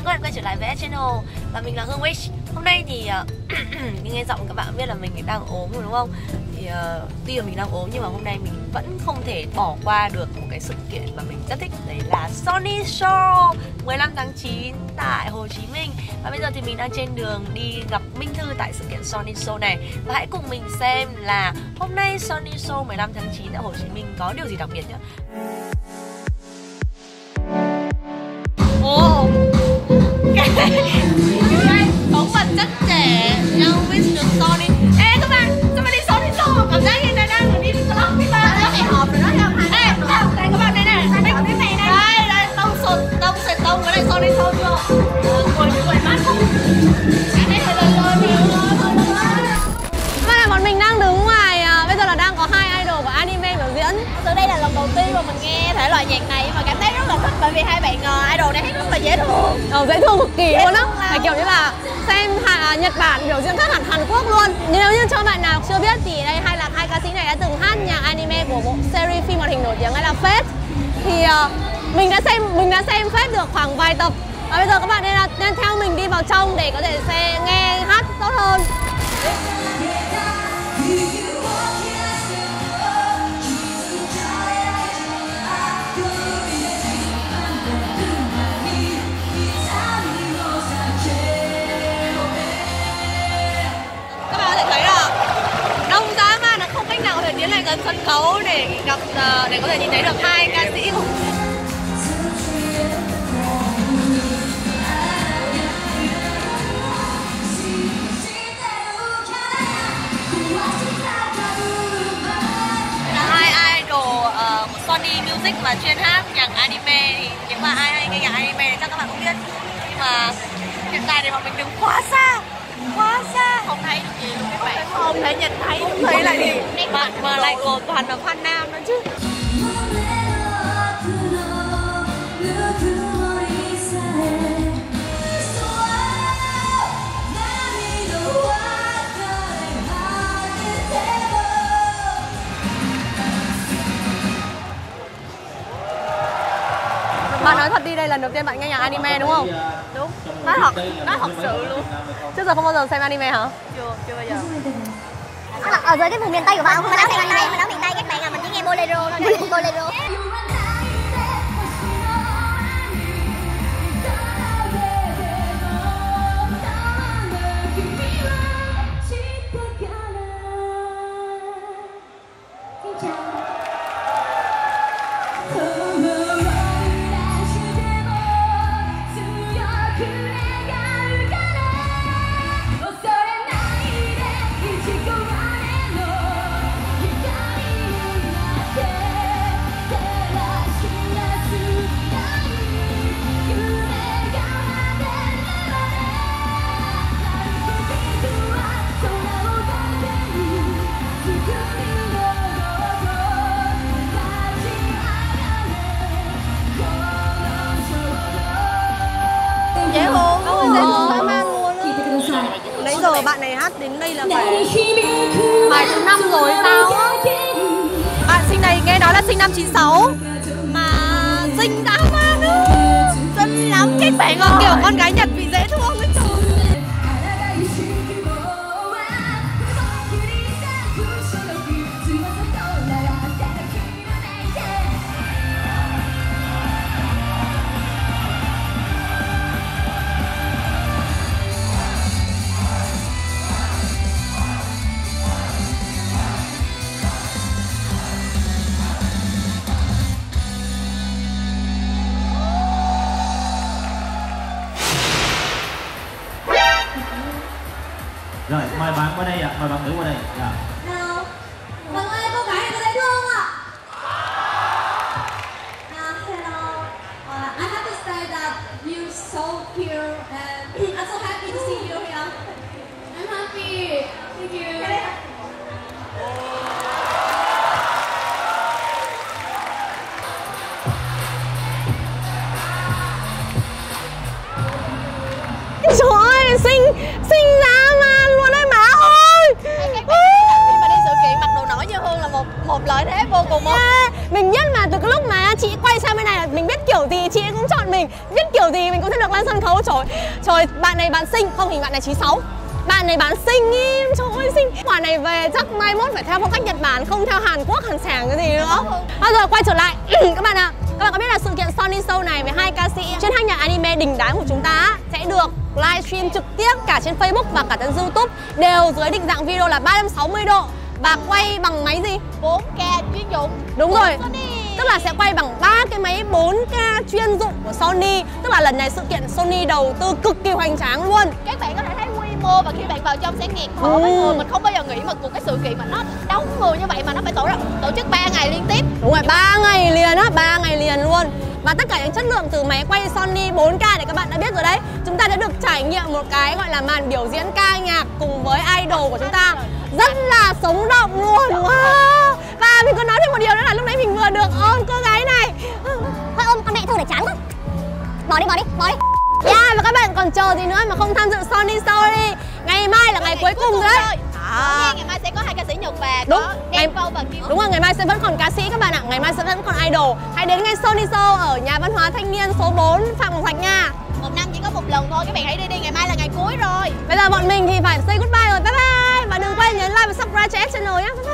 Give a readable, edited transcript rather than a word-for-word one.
ơn các bạn quay trở lại với channel và mình là Hương Wish. Hôm nay thì nghe giọng các bạn biết là mình đang ốm rồi đúng không? Thì tuy là mình đang ốm nhưng mà hôm nay mình vẫn không thể bỏ qua được một cái sự kiện mà mình rất thích, đấy là Sony Show 15 tháng 9 tại Hồ Chí Minh. Và bây giờ thì mình đang trên đường đi gặp Minh Thư tại sự kiện Sony Show này. Và hãy cùng mình xem là hôm nay Sony Show 15 tháng 9 tại Hồ Chí Minh có điều gì đặc biệt nhé. Ồ, cái bóng vật rất trẻ, nhau biết được Sony. Ê các bạn, sao mà đi Sony Show cảm giác như là đang đi vlog đi ba. Nó phải họp rồi đó không? Ê, đây các bạn đây này, đây có cái này này. Đây, tông cái này Sony Show chưa? Quầy mắt không? Cái này hơi lớn. Các bạn, bọn mình đang đứng ngoài, bây giờ là đang có hai idol của anime biểu diễn. Từ đây là lần đầu tiên mà mình nghe thể loại nhạc này mà cảm thấy rất là thích, bởi vì hai bạn idol này hát rất là dễ thương. Dễ thương cực kỳ luôn á. Phải kiểu như là xem Nhật Bản biểu diễn khác hẳn Hàn Quốc luôn. Nếu như cho bạn nào chưa biết thì đây hai ca sĩ này đã từng hát nhạc anime của bộ series phim hoạt hình nổi tiếng hay là Fate. Thì mình đã xem Fate được khoảng vài tập. Và bây giờ các bạn nên theo mình đi vào trong để có thể nghe hát tốt hơn. Tiến lại gần sân khấu để có thể nhìn thấy được hai ca sĩ của hai idol của Sony Music mà chuyên hát nhạc anime. Thì nếu mà ai hay nghe nhạc anime thì chắc các bạn cũng biết, nhưng mà hiện tại thì bọn mình đứng quá xa, không thấy được gì luôn các bạn. Không thấy nhìn thấy, không thấy lại gì mà lại còn toàn là fan nam nữa chứ. Bạn nói thật đi, đây là lần đầu tiên bạn nghe nhạc anime đúng không? Đúng. Nói thật sự luôn. Trước giờ không bao giờ xem anime hả? Chưa bao giờ. Ở dưới cái vùng miền Tây của bạn không có nói anime, mà nói miền Tây các bạn à, mình chỉ nghe bolero thôi, bolero. Dễ thương, dễ thương dã man luôn á. Nãy giờ bạn này hát đến đây là phải bài thứ 5 rồi sao á. Bạn sinh này nghe nói là sinh năm 96 mà xinh dã man á, xinh lắm. Các bạn còn kiểu con gái Nhật bị dễ thương ấy trời. Rồi, mời bạn qua đây ạ, mời bạn nữ qua đây. Dạ. Nào, vâng ơi, cô gái này có dễ thương ạ. Hello, I have to say that you're so cute and I'm so happy to see you here. I'm happy, thank you. Trời ơi, xinh dã man luôn đấy má ơi. Khi mà đi sự kiện mặc đồ nổi như Hương là một một lợi thế vô cùng. Mình biết mà, từ cái lúc mà chị quay sang bên này là mình biết kiểu gì chị cũng chọn mình, biết kiểu gì mình cũng sẽ được lên sân khấu. Trời, bạn này bạn xinh, không thì bạn này 96. Bạn này bạn xinh im, trời ơi xinh. Quả này về chắc mai mốt phải theo phong cách Nhật Bản, không theo Hàn Quốc, Hàn Sảng cái gì nữa. Bây giờ quay trở lại các bạn ạ. Các bạn có biết là sự kiện Sony Show này với 2 ca sĩ chuyên hát nhạc anime đình đám của chúng ta sẽ được livestream trực tiếp cả trên Facebook và cả trên YouTube, đều dưới định dạng video là 360 độ và quay bằng máy gì? 4K chuyên dụng. Đúng rồi. Sony. Tức là sẽ quay bằng 3 cái máy 4K chuyên dụng của Sony. Tức là lần này sự kiện Sony đầu tư cực kỳ hoành tráng luôn. Các bạn có thể thấy quy mô và khi bạn vào trong sẽ nghẹt thở với người. Mình không bao giờ nghĩ mà một cái sự kiện mà nó đông người như vậy mà nó phải tổ chức 3 ngày liên tiếp. Đúng rồi, 3 ngày liền á, 3 ngày liền luôn. Và tất cả những chất lượng từ máy quay Sony 4K này các bạn đã biết rồi đấy. Chúng ta đã được trải nghiệm một cái gọi là màn biểu diễn ca nhạc cùng với idol của chúng ta rất là sống động luôn. Wow. Và mình có nói thêm một điều nữa là lúc nãy mình vừa được ôm cô gái này. Thôi ôm con mẹ thôi để chán quá. Bỏ đi. Yeah, và các bạn còn chờ gì nữa mà không tham dự Sony Show đi. Ngày mai là ngày cuối cùng rồi đấy. Ngày mai sẽ có 2 ca sĩ Nhật và đúng, có Denvo và Kiều. Đúng rồi, ngày mai sẽ vẫn còn ca sĩ các bạn ạ. Ngày mai sẽ vẫn còn idol. Hãy đến ngay Sony Show ở nhà văn hóa thanh niên số 4 Phạm Ngọc Thạch nha. Một năm chỉ có một lần thôi, các bạn hãy đi, ngày mai là ngày cuối rồi. Bây giờ bọn mình thì phải say goodbye rồi, bye bye. Và đừng quên nhấn like và subscribe cho F Channel nhé. Bye bye.